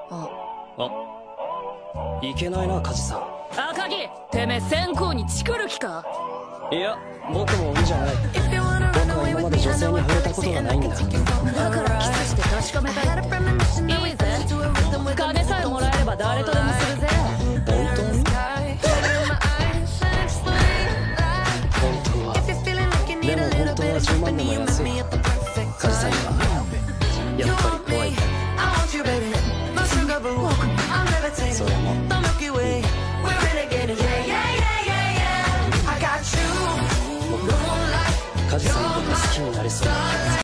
あ、いけないな梶さん。 赤木、てめえ線香にチクる気か？ いや、僕も鬼じゃない。僕は今まで女性に触れたことがないんだ。 だからキスして確かめたいって。いいぜ、金さえもらえれば誰とでも